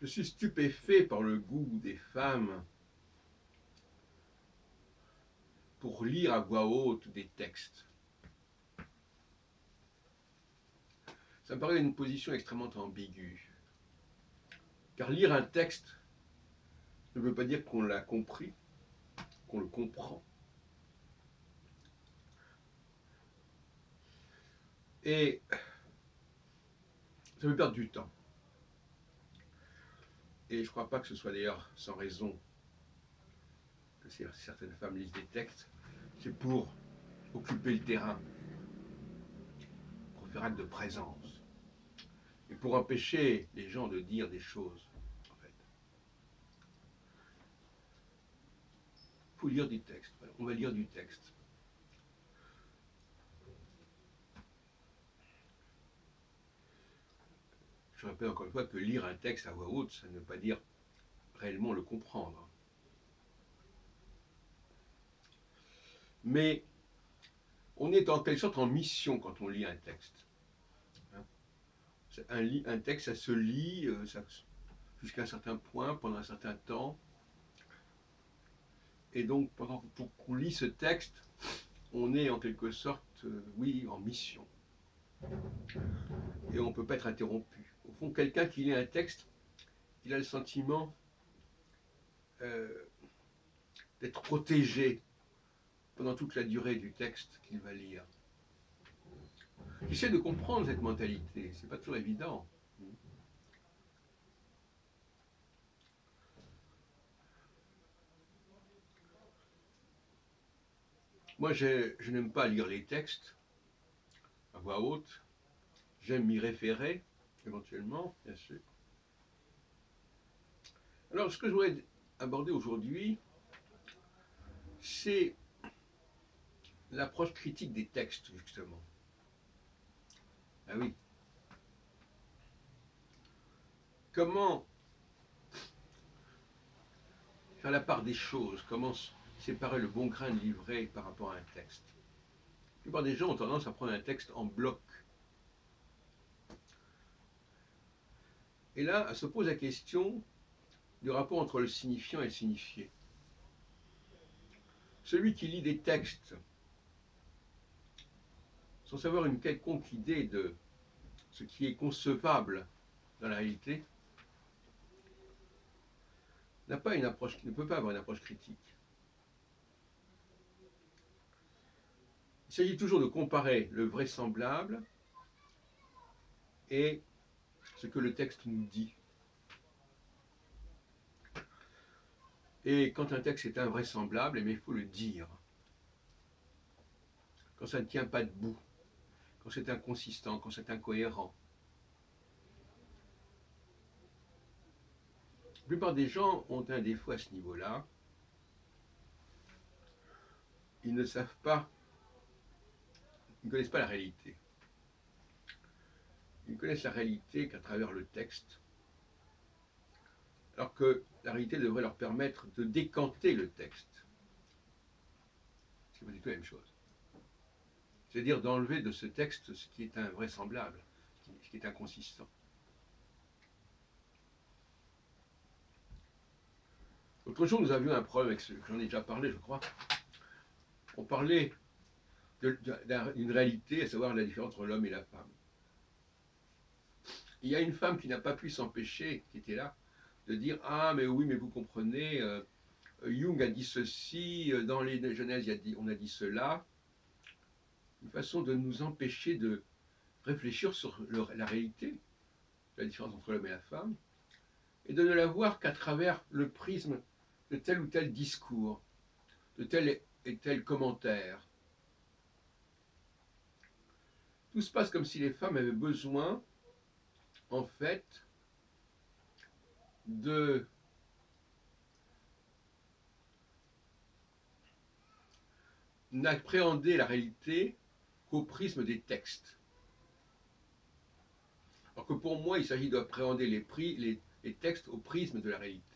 suis stupéfait par le goût des femmes pour lire à voix haute des textes. Ça me paraît une position extrêmement ambiguë. Car lire un texte ne veut pas dire qu'on l'a compris, qu'on le comprend. Et ça me perd du temps. Et je ne crois pas que ce soit d'ailleurs sans raison que certaines femmes lisent des textes. C'est pour occuper le terrain, pour faire acte de présence, et pour empêcher les gens de dire des choses, en fait. Il faut lire du texte. On va lire du texte. Je rappelle encore une fois que lire un texte à voix haute, ça ne veut pas dire réellement le comprendre. Mais on est en quelque sorte en mission quand on lit un texte. Un texte, ça se lit jusqu'à un certain point, pendant un certain temps. Et donc, pendant qu'on lit ce texte, on est en quelque sorte, oui, en mission. Et on ne peut pas être interrompu. Au fond, quelqu'un qui lit un texte, il a le sentiment d'être protégé pendant toute la durée du texte qu'il va lire. J'essaie de comprendre cette mentalité, c'est pas toujours évident. Moi, je n'aime pas lire les textes à voix haute. J'aime m'y référer, éventuellement, bien sûr. Alors, ce que je voudrais aborder aujourd'hui, c'est l'approche critique des textes, justement. Ah oui. Comment faire la part des choses, comment séparer le bon grain de livret par rapport à un texte. La plupart des gens ont tendance à prendre un texte en bloc. Et là, se pose la question du rapport entre le signifiant et le signifié. Celui qui lit des textes sans avoir une quelconque idée de ce qui est concevable dans la réalité, ne peut pas avoir une approche critique. Il s'agit toujours de comparer le vraisemblable et ce que le texte nous dit. Et quand un texte est invraisemblable, il faut le dire. Quand ça ne tient pas debout, quand c'est inconsistant, quand c'est incohérent. La plupart des gens ont un défaut à ce niveau-là. Ils ne savent pas, ils ne connaissent pas la réalité. Ils ne connaissent la réalité qu'à travers le texte, alors que la réalité devrait leur permettre de décanter le texte. C'est pas du tout la même chose. C'est-à-dire d'enlever de ce texte ce qui est invraisemblable, ce qui est inconsistant. L'autre jour, nous avions un problème avec ce que j'en ai déjà parlé, je crois. On parlait d'une réalité, à savoir la différence entre l'homme et la femme. Il y a une femme qui n'a pas pu s'empêcher, qui était là, de dire « Ah, mais oui, mais vous comprenez, Jung a dit ceci, dans les Genèse, on a dit cela. » Une façon de nous empêcher de réfléchir sur la réalité, la différence entre l'homme et la femme, et de ne la voir qu'à travers le prisme de tel ou tel discours, de tel et tel commentaire. Tout se passe comme si les femmes avaient besoin, en fait, n'appréhender la réalité qu'au prisme des textes. Alors que pour moi, il s'agit d'appréhender les textes au prisme de la réalité.